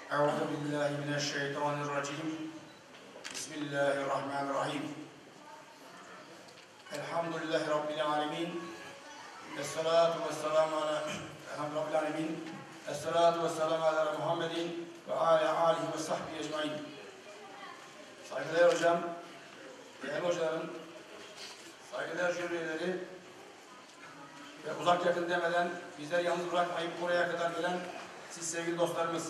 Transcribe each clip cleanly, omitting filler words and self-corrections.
Euzu billahi mineşşeytanirracim. Bismillahirrahmanirrahim. Elhamdülillahi Rabbil alemin. Esselatu vesselamu ala Rabbil alemin. Esselatu vesselamu ala Muhammedin ve ala alihi ve sahbihi ecmaîn. Saygıdeğer hocam, değerli hocaların, saygıdeğer jüri üyeleri ve uzak yakın demeden bizleri yalnız bırakmayıp buraya kadar gelen siz sevgili dostlarımız.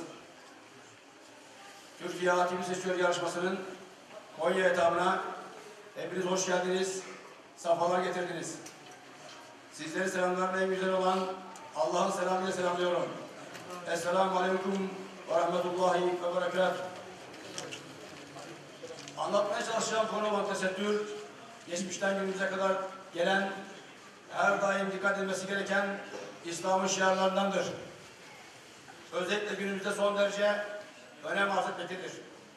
Türkiye Hakimi Seçiyor yarışmasının Konya etabına hepiniz hoş geldiniz, safalar getirdiniz. Sizleri selamlarla en güzel olan Allah'ın selamıyla selamlıyorum. Esselamu Aleyküm ve Rahmetullahi ve Berekatuhu. Anlatmaya çalışacağım konu olan tesettür, geçmişten günümüze kadar gelen, her daim dikkat edilmesi gereken İslam'ın şiarlarındandır. Özellikle günümüzde son derece önem arz etmektedir.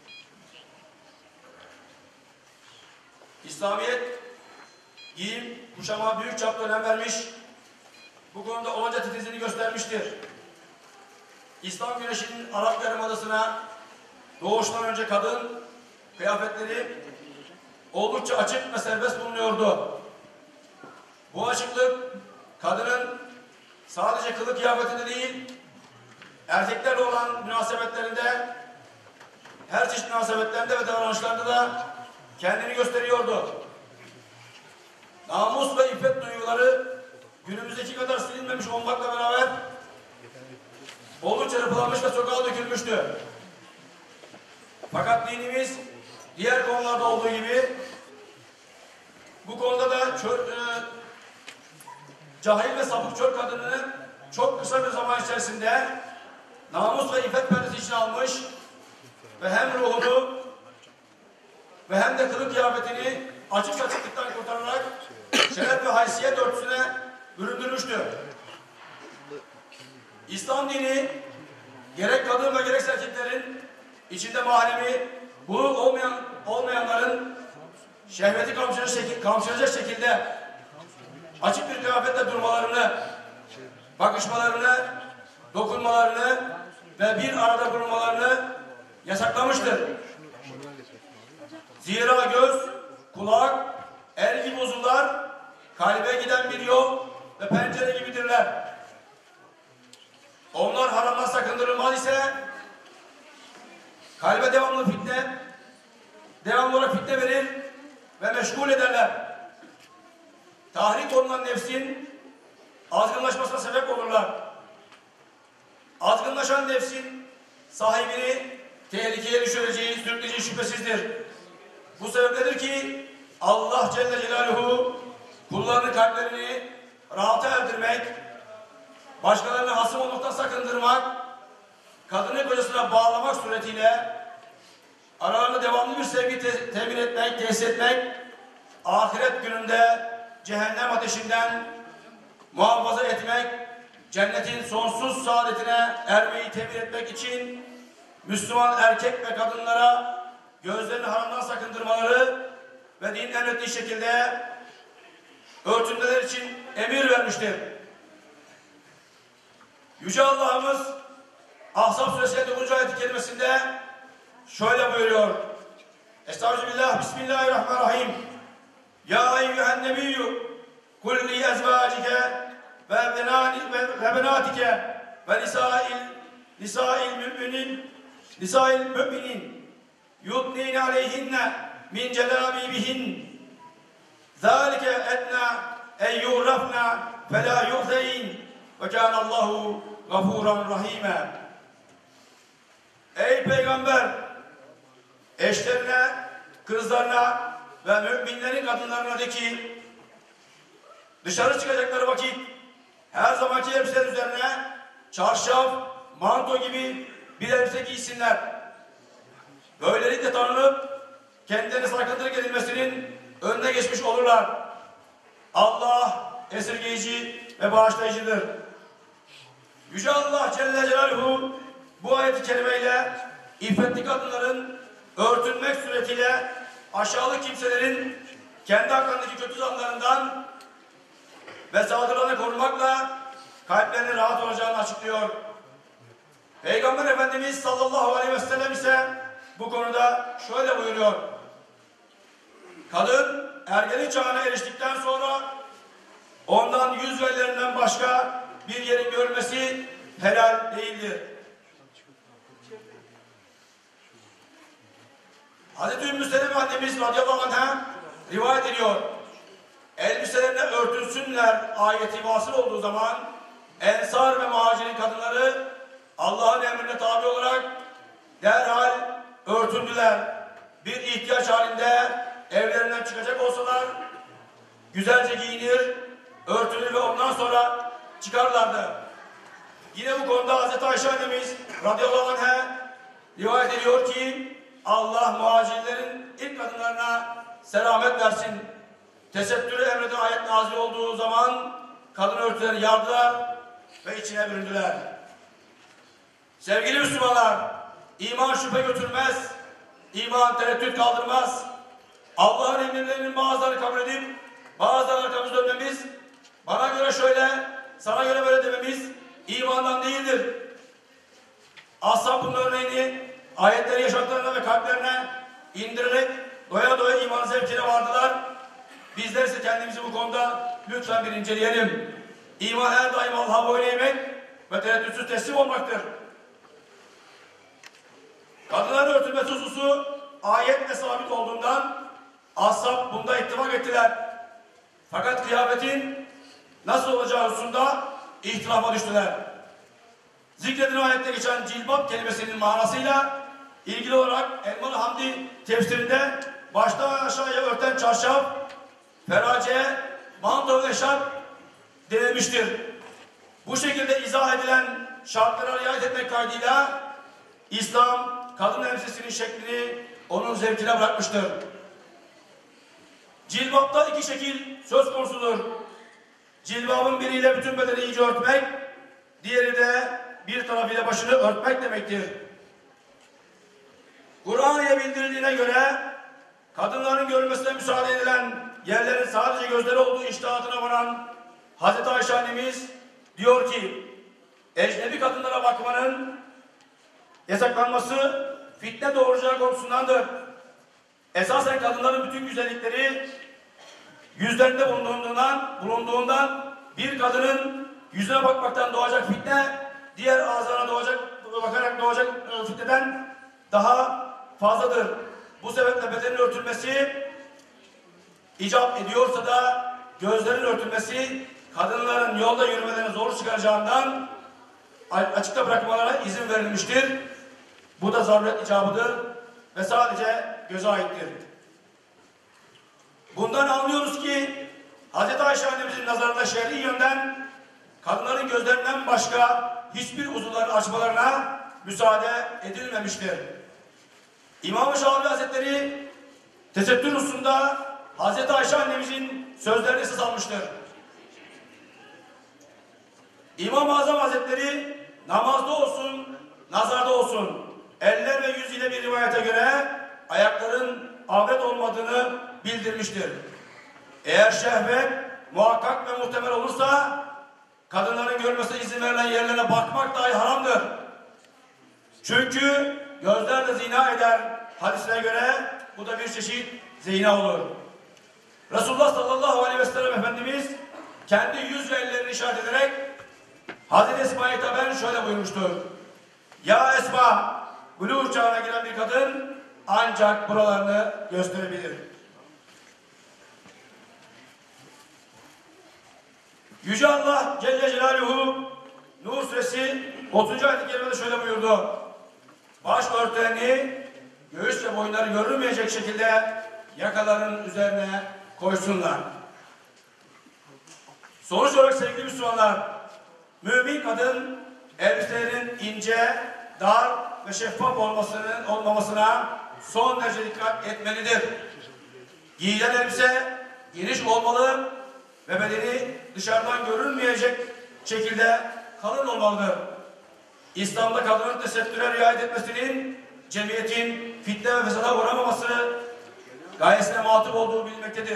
İslamiyet, giyim, kuşama büyük çapta önem vermiş, bu konuda olanca titizliğini göstermiştir. İslam güneşinin Arap Yarımadası'na doğuştan önce kadın kıyafetleri oldukça açık ve serbest bulunuyordu. Bu açıklık kadının sadece kılık kıyafetinde değil, erkeklerle olan münasebetlerinde, her çeşit münasebetlerinde ve davranışlarında da kendini gösteriyordu. Namus ve iffet duyguları günümüzdeki kadar silinmemiş olmakla beraber oldukça hırpalanmış ve sokağa dökülmüştü. Fakat dinimiz diğer konularda olduğu gibi bu konuda da cahil ve sapık çöl kadınını çok kısa bir zaman içerisinde namus ve iffet perdesi içine almış ve hem ruhunu ve hem de kılık kıyafetini açık saçıklıktan kurtararak şeref ve haysiyet örtüsüne büründürmüştür. İslam dini gerek kadın ve gerekse erkeklerin içinde mahremi buluk olmayanların şehveti kamçılayacak şekilde açık bir kıyafetle durmalarını, bakışmalarını, dokunmalarını ve bir arada bulunmalarını yasaklamıştır. Zira göz, kulak, el gibi uzuvlar kalbe giden bir yol ve pencere gibidirler. Onlar haramdan sakındırılmaz ise kalbe devamlı olarak fitne verir ve meşgul ederler. Tahrik olunan nefsin azgınlaşmasına sebep olurlar. Azgınlaşan nefsin sahibini tehlikeye düşüreceği, sürükleyeceği şüphesizdir. Bu sebepledir ki Allah Celle Celaluhu kullarının kalplerini rahata erdirmek, başkalarına hasım olmaktan sakındırmak, kadını kocasına bağlamak suretiyle aralarında devamlı bir sevgi temin etmek, tesis etmek, ahiret gününde cehennem ateşinden muhafaza etmek, cennetin sonsuz saadetine ermeyi temin etmek için Müslüman erkek ve kadınlara gözlerini haramdan sakındırmaları ve dinin emrettiği şekilde örtünmeler için emir vermiştir. Yüce Allah'ımız Ahzab Suresi 9. ayet-i kerimesinde şöyle buyuruyor. Estağfirullah, Bismillahirrahmanirrahim. Ya eyyühen nebiyyü kul li ezvacike ve benatike ve nisa'il müminin yudnîne aleyhinne min celâbibihin zâlike ednâ en yu'rafna fe lâ yu'zeyn ve kânallâhu gafûran rahîmâ. Ey Peygamber! Eşlerine, kızlarına ve müminlerin kadınlarına de ki dışarı çıkacakları vakit her zamanki elbiseler üzerine çarşaf, manto gibi bir elbise giysinler. Böylelikle tanınıp kendilerine sakındırık edilmesinin önüne geçmiş olurlar. Allah esirgeyici ve bağışlayıcıdır. Yüce Allah Celle Celaluhu bu ayet-i kerimeyle iffetli kadınların örtünmek suretiyle aşağılık kimselerin kendi hakkındaki kötü zanlarından ve saldırılarına korunmakla kalplerinin rahat olacağını açıklıyor. Peygamber Efendimiz sallallahu aleyhi ve sellem ise bu konuda şöyle buyuruyor. Kadın ergenlik çağına eriştikten sonra ondan yüz ve ellerinden başka bir yerin görmesi helal değildir. Hazreti Ümmü Seleme annemiz radıyallahu anh'a rivayet ediyor. Elbiselerine örtünsünler ayeti vasıl olduğu zaman Ensar ve Muhacirin kadınları Allah'ın emrine tabi olarak derhal örtündüler. Bir ihtiyaç halinde evlerinden çıkacak olsalar güzelce giyinir, örtünür ve ondan sonra çıkarlardı. Yine bu konuda Hazreti Ayşe annemiz radıyallahu anh'a rivayet ediyor ki Allah muhacirlerin ilk kadınlarına selamet versin. Tesettürü emreden ayet nazil olduğu zaman kadın örtülerini yardılar ve içine büründüler. Sevgili Müslümanlar, iman şüphe götürmez, iman tereddüt kaldırmaz. Allah'ın emirlerinin bazılarını kabul edip bazılarını arkamızı dönmemiz, bana göre şöyle, sana göre böyle dememiz imandan değildir. Ashab bunun örneğini ayetleri yaşamlarına ve kalplerine indirerek doya doya iman zevkine vardılar. Bizler ise kendimizi bu konuda lütfen bir inceleyelim. İman her daim Allah'a boyun eğmek ve tereddütsüz teslim olmaktır. Kadınların örtülmesi hususu ayetle sabit olduğundan ashab bunda ittifak ettiler. Fakat kıyafetin nasıl olacağı hususunda ihtilafa düştüler. Zikredilen ayette geçen cilbab kelimesinin manasıyla ilgili olarak Elmalı Hamdi tefsirinde baştan aşağıya örten çarşaf, ferace, manto ve şap denilmiştir. Bu şekilde izah edilen şartlara riayet etmek kaydıyla İslam kadın elbisesinin şeklini onun zevkine bırakmıştır. Cilbapta iki şekil söz konusudur. Cilbabın biriyle bütün bedeni iyice örtmek, diğeri de bir tarafıyla başını örtmek demektir. Kur'an'ya bildirildiğine göre kadınların görülmesine müsaade edilen yerlerin sadece gözleri olduğu içtihatına varan Hazreti Ayşe annemiz diyor ki ecnebi kadınlara bakmanın yasaklanması fitne doğuracağı korkusundandır. Esasen kadınların bütün güzellikleri yüzlerinde bulunduğundan bir kadının yüzüne bakmaktan doğacak fitne diğer ağızlarına bakarak doğacak fitneden daha fazladır. Bu sebeple bedenin örtülmesi icap ediyorsa da gözlerin örtülmesi kadınların yolda yürümelerine zor çıkaracağından açıkta bırakmalarına izin verilmiştir. Bu da zaruret icabıdır ve sadece göze aittir. Bundan anlıyoruz ki Hz. Ayşe annemizin nazarında şer'i yönden kadınların gözlerinden başka hiçbir uzuvlarını açmalarına müsaade edilmemiştir. İmam-ı Şafii Hazretleri tesettür hususunda Hz. Ayşe annemizin sözlerini esas almıştır. İmam-ı Azam Hazretleri namazda olsun, nazarda olsun, eller ve yüz ile bir rivayete göre ayakların avret olmadığını bildirmiştir. Eğer şehvet muhakkak ve muhtemel olursa kadınların görmesine izin verilen yerlere bakmak dahi haramdır. Çünkü gözler de zina eder hadisine göre bu da bir çeşit zina olur. Resulullah sallallahu aleyhi ve sellem Efendimiz kendi yüz ve ellerini işaret ederek Hazreti Esma'ya hitaben şöyle buyurmuştur. Ya Esma, buluğ çağına giren bir kadın ancak buralarını gösterebilir. Yüce Allah Celle Celaluhu Nur Suresi 30. ayet-i kerimede şöyle buyurdu. Baş örtülerini göğüs ve boyunları görülmeyecek şekilde yakaların üzerine koysunlar. Sonuç olarak sevgili Müslümanlar, mümin kadın elbiselerinin ince, dar ve şeffaf olmamasına son derece dikkat etmelidir. Giyilen elbise geniş olmalı ve bedeni dışarıdan görülmeyecek şekilde kalın olmalıdır. İslam'da kadının tesettüre riayet etmesinin cemiyetin fitne ve fesada uğramaması gayesine muhatap olduğu bilinmektedir.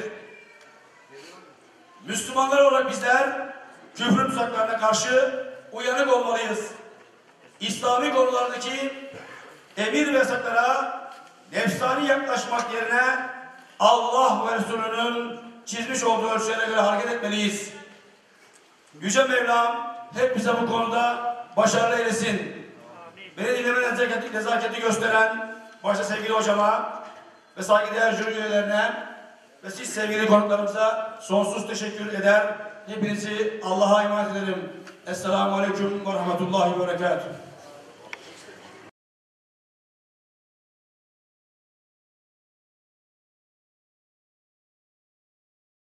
Müslümanlar olarak bizler küfrün tuzaklarına karşı uyanık olmalıyız. İslami konulardaki emir ve yasaklara nefsani yaklaşmak yerine Allah ve Resulünün çizmiş olduğu ölçülere göre hareket etmeliyiz. Yüce Mevlam hepimize bu konuda başarılı eylesin. Beni dinleme nezaketi gösteren başta sevgili hocama ve saygıdeğer jüri üyelerine ve siz sevgili konuklarımıza sonsuz teşekkür eder. Hepinizi Allah'a emanet ederim. Esselamu Aleyküm ve Rahmetullahi ve Berekatuhu.